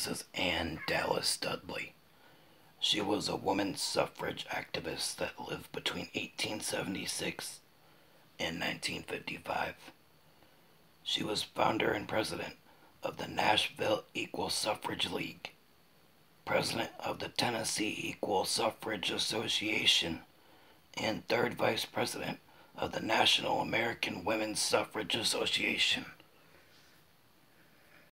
Mrs. Anne Dallas Dudley. She was a women's suffrage activist that lived between 1876 and 1955. She was founder and president of the Nashville Equal Suffrage League, president of the Tennessee Equal Suffrage Association, and third vice president of the National American Women's Suffrage Association.